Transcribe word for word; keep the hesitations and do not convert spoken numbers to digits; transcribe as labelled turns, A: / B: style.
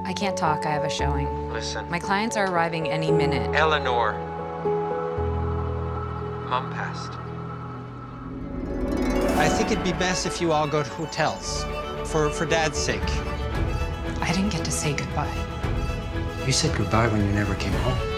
A: I can't talk, I have a showing.
B: Listen.
A: My clients are arriving any minute.
B: Eleanor. Mom passed.
C: I think it'd be best if you all go to hotels, for, for Dad's sake.
A: I didn't get to say goodbye.
D: You said goodbye when you never came home.